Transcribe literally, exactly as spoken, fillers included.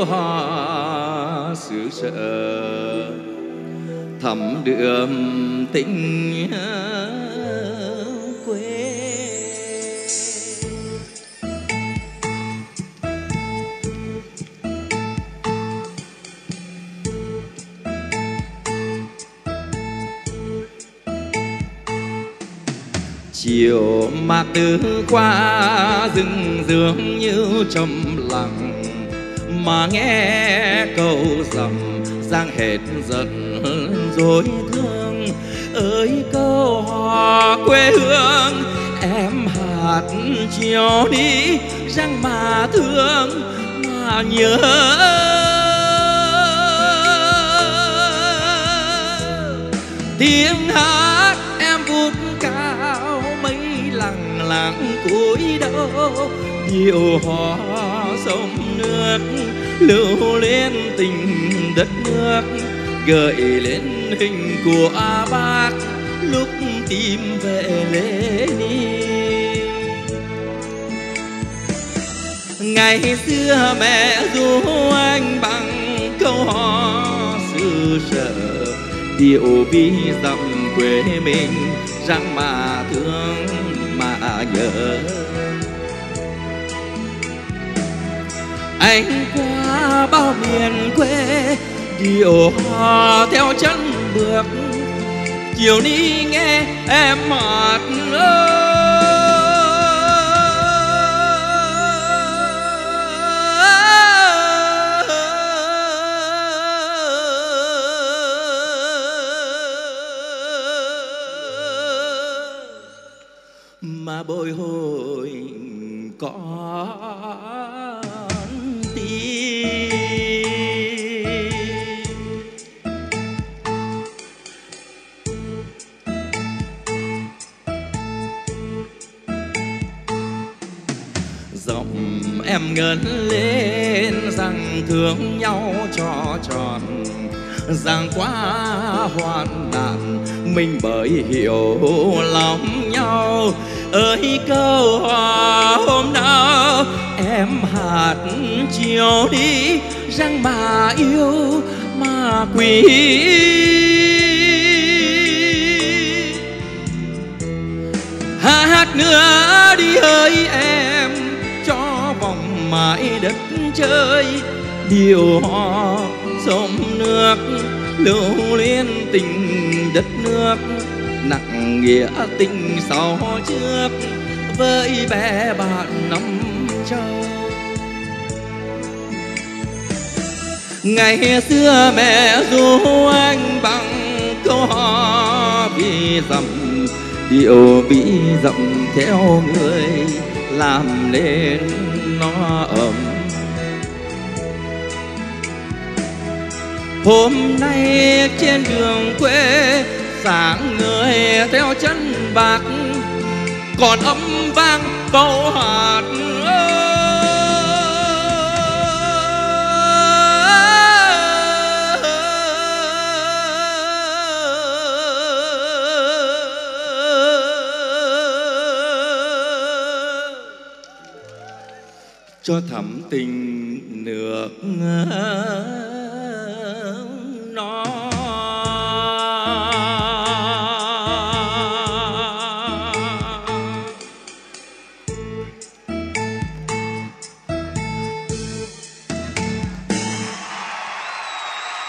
câu hò xứ sở thắm đượm tình quê. Chiều mạc từ qua rừng rương như trầm lặng, mà nghe câu rằm giang hệt dần rồi thương. Ơi câu hò quê hương em hát chiều đi răng mà thương mà nhớ. Tiếng hát em vút cao mấy lặng lặng cúi đầu, điệu hò sông nước lưu lên tình đất nước, gợi lên hình của bác lúc tìm về Lenin. Ngày xưa mẹ ru anh bằng câu hò xứ sở, điệu bi dặm quê mình răng mà thương mà nhớ. Anh qua bao miền quê điệu hò theo chân bước, chiều đi nghe em hát mà bồi hồi con tim. Giọng em ngân lên rằng thương nhau cho tròn, rằng quá hoạn nạn mình bởi hiểu lòng nhau. Ơi câu hò hôm nào em hát chiều đi răng mà yêu mà quý. Hát nữa đi ơi em cho vòng mãi đất chơi, điệu hò sông nước lưu lên tình đất nước, nặng nghĩa tình sau trước với bé bạn năm châu. Ngày xưa mẹ ru anh bằng câu hò vì dặm, điệu bị dặm theo người làm nên nó ấm. Hôm nay trên đường quê sáng người theo chân bạc, còn âm vang câu hát cho thắm tình nước